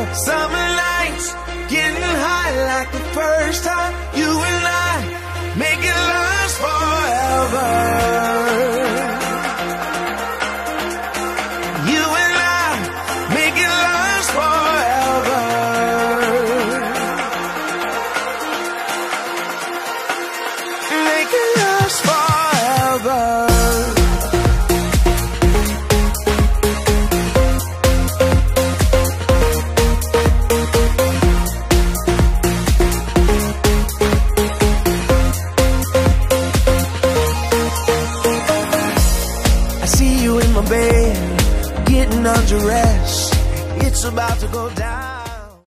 Summer nights, getting high like the first time. You and I, making last forever.